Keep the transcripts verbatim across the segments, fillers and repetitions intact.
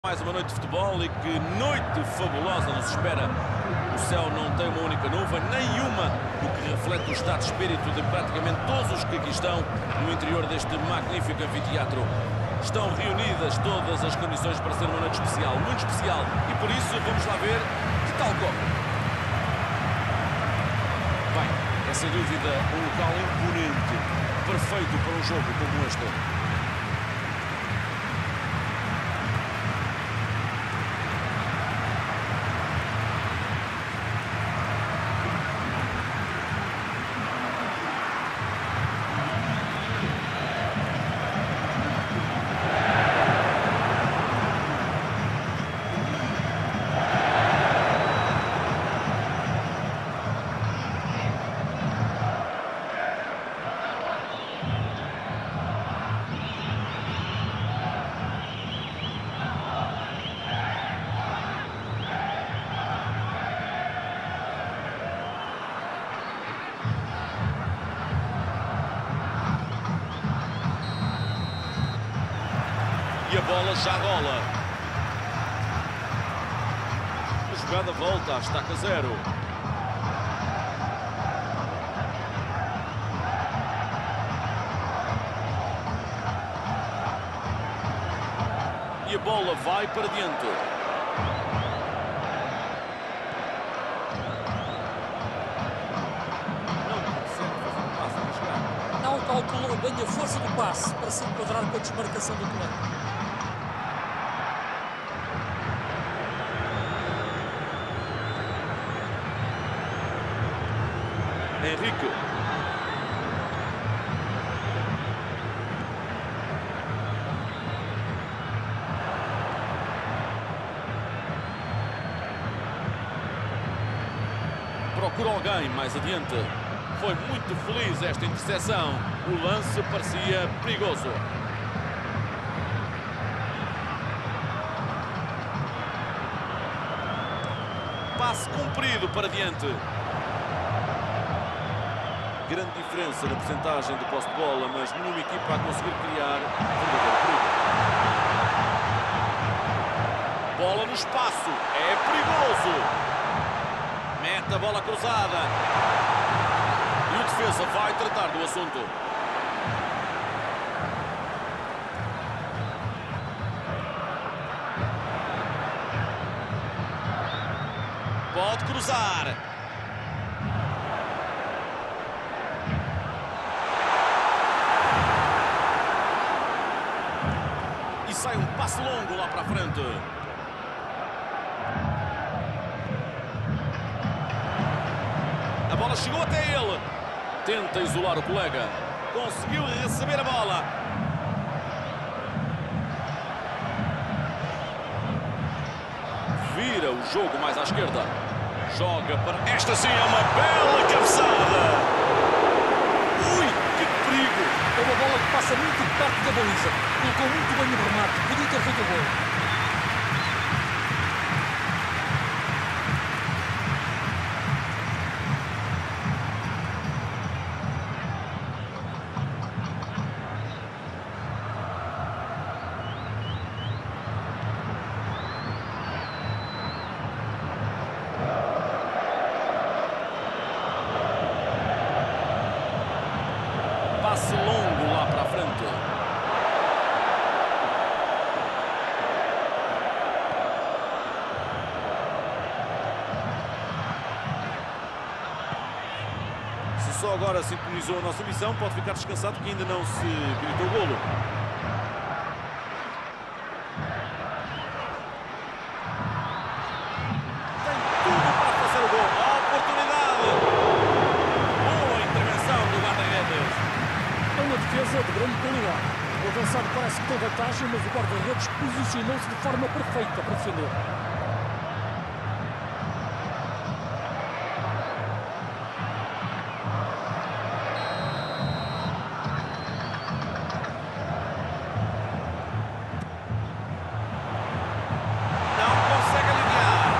Mais uma noite de futebol e que noite fabulosa nos espera. O céu não tem uma única nuvem, nenhuma, o que reflete o estado de espírito de praticamente todos os que aqui estão no interior deste magnífico anfiteatro. Estão reunidas todas as condições para ser uma noite especial, muito especial, e por isso vamos lá ver que tal como. Bem, é sem dúvida um local imponente, perfeito para um jogo como este. E a bola já rola. A jogada volta, estaca zero. E a bola vai para diante. Não calculou bem a força do passe para se enquadrar com a desmarcação do colega. Henrique. Procura alguém mais adiante. Foi muito feliz esta interseção. O lance parecia perigoso. Passe cumprido para diante. Grande diferença na percentagem de posse de bola, mas nenhuma equipa a conseguir criar verdadeiro perigo. Bola no espaço, é perigoso. Mete a bola cruzada. E o defesa vai tratar do assunto. Pode cruzar. E sai um passe longo lá para a frente. A bola chegou até ele. Tenta isolar o colega. Conseguiu receber a bola. Vira o jogo mais à esquerda. Joga para... Esta sim é uma bela cabeçada. Ui, que perigo. É uma bola que passa muito perto da baliza. Colocou muito bem o remate. Podia ter feito o gol. Passe longo lá para a frente. Se só agora sintonizou a nossa missão, pode ficar descansado que ainda não se gritou o golo. Tem tudo para fazer o gol. A oportunidade. Boa intervenção do guarda-redes. É uma defesa de grande qualidade. O avançado parece que tem vantagem, mas o guarda-redes posicionou-se de forma perfeita para defender. Não consegue aliviar.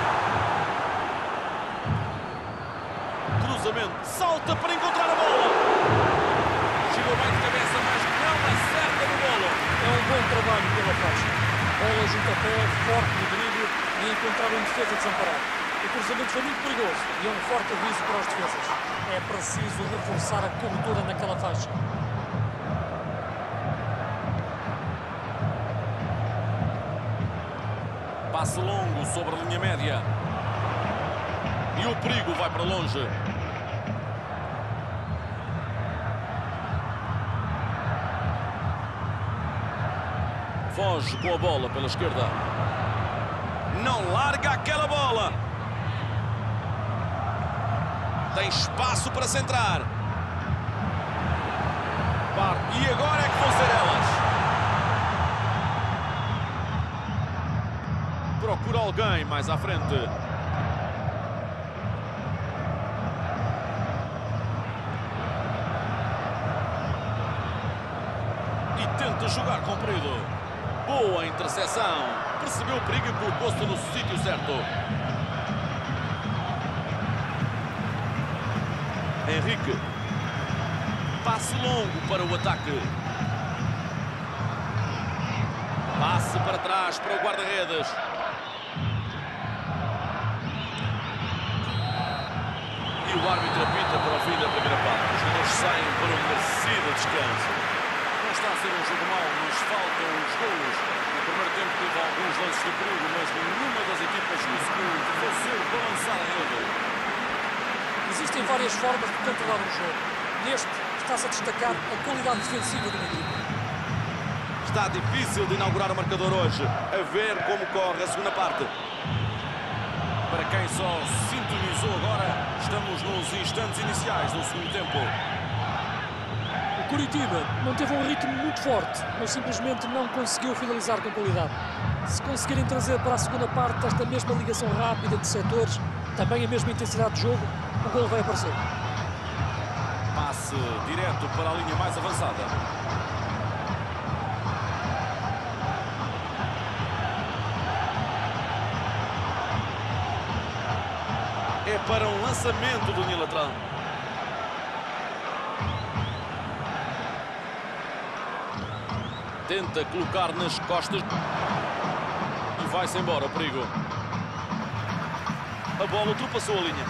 Cruzamento. Salta para encontrar a bola. Chegou bem de cabeça, mas não acerta no golo. É um bom trabalho pela faixa. Bola junto a pé, é forte no drible e encontrar um defesa desamparado. O cruzamento foi muito perigoso e é um forte aviso para os defesas. É preciso reforçar a cobertura naquela faixa. Passe longo sobre a linha média. E o perigo vai para longe. Foge com a bola pela esquerda. Não larga aquela bola. Tem espaço para centrar. E agora é que vão ser elas. Procura alguém mais à frente. E tenta jogar comprido. Boa interseção. Percebeu o perigo e colocou-se no sítio certo. Henrique. Passe longo para o ataque. Passe para trás para o guarda-redes. E o árbitro apita para o fim da primeira parte. Os jogadores saem para um merecido descanso. Não está a ser um jogo mau, mas faltam os golos. No primeiro tempo teve alguns lances de perigo, mas nenhuma das equipas conseguiu fazer balançar a rede. Existem várias formas de controlar o jogo. Neste, está-se a destacar a qualidade defensiva do Madrid. Está difícil de inaugurar o marcador hoje. A ver como corre a segunda parte. Para quem só sintonizou agora, estamos nos instantes iniciais do segundo tempo. O Coritiba manteve um ritmo muito forte, mas simplesmente não conseguiu finalizar com qualidade. Se conseguirem trazer para a segunda parte esta mesma ligação rápida de setores, também a mesma intensidade de jogo, o golo vai aparecer. Passe direto para a linha mais avançada. É para um lançamento do linha lateral. Tenta colocar nas costas. E vai-se embora o perigo. A bola ultrapassou a linha.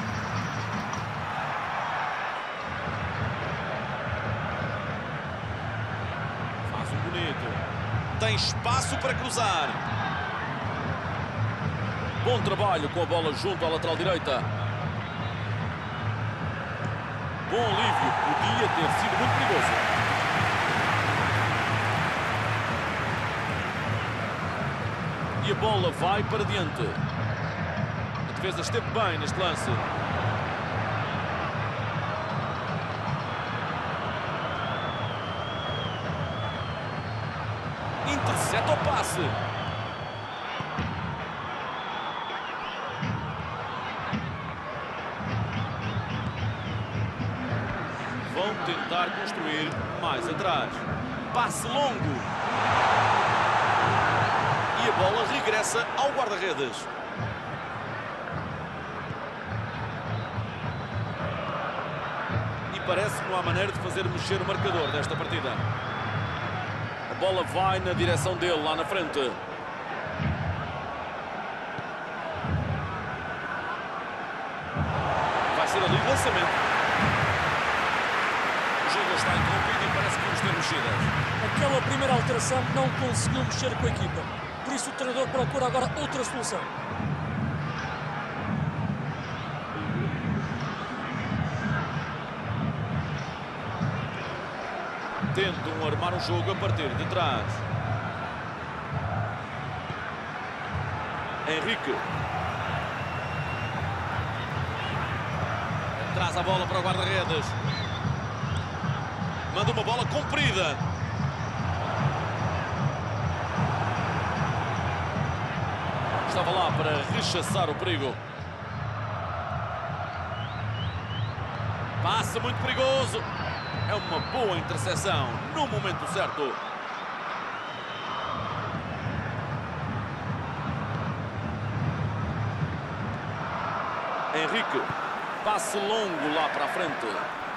Faz um bonito. Tem espaço para cruzar. Bom trabalho com a bola junto à lateral direita. Bom alívio. Podia ter sido muito perigoso. E a bola vai para diante. A defesa esteve bem neste lance. Intercepta o passe. Vão tentar construir mais atrás. Passe longo. E a bola regressa ao guarda-redes. E parece que não há maneira de fazer mexer o marcador desta partida. A bola vai na direção dele, lá na frente. Vai ser ali o lançamento. O jogo está interrompido e parece que vamos ter mexidas. Aquela primeira alteração não conseguiu mexer com a equipa. Por isso o treinador procura agora outra solução. Tentam armar o jogo a partir de trás. Henrique. Traz a bola para o guarda-redes. Manda uma bola comprida. Estava lá para rechaçar o perigo. Passa muito perigoso. É uma boa interseção no momento certo. Henrique. Passe longo lá para a frente.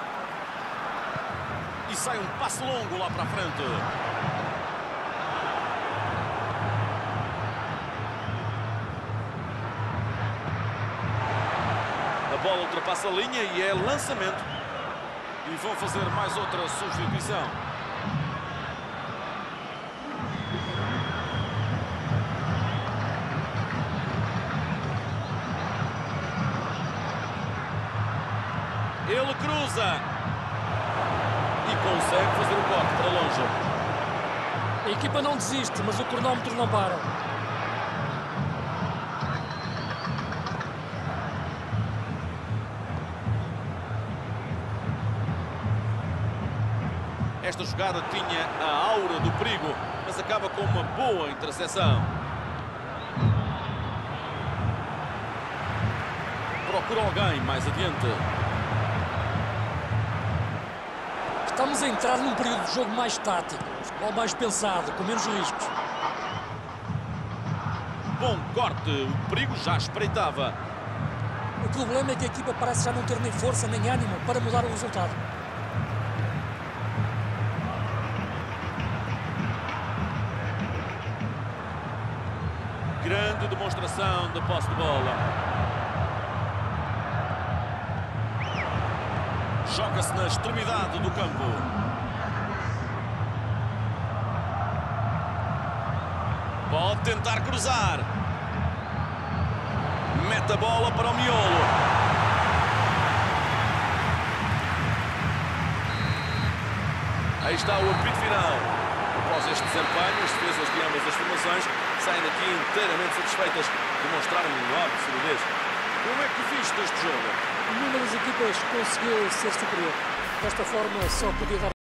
E sai um passe longo lá para a frente. bola ultrapassa a linha e é lançamento. E vão fazer mais outra substituição. Ele cruza. E consegue fazer o corte para longe. A equipa não desiste, mas o cronómetro não para. Esta jogada tinha a aura do perigo, mas acaba com uma boa interseção. Procura alguém mais adiante. Estamos a entrar num período de jogo mais tático, futebol mais pensado, com menos riscos. Bom corte, o perigo já espreitava. O problema é que a equipa parece já não ter nem força nem ânimo para mudar o resultado. Grande demonstração de posse de bola. Joga-se na extremidade do campo. Pode tentar cruzar. Mete a bola para o miolo. Aí está o apito final. Após este desempenho, as defesas de ambas as formações saem daqui inteiramente satisfeitas. Demonstraram um enorme solidez. Como é que viste este jogo? Nenhuma das equipas conseguiu ser superior. Desta forma, só podia dar